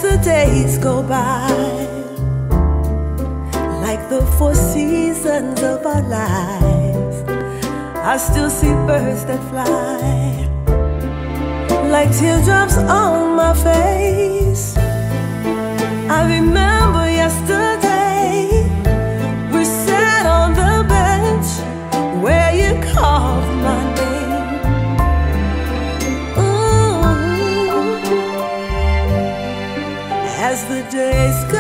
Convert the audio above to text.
the days go by, like the four seasons of our lives, I still see birds that fly, like teardrops on my face. I remember yesterday, we sat on the bench where you called my name. Ooh. As the days go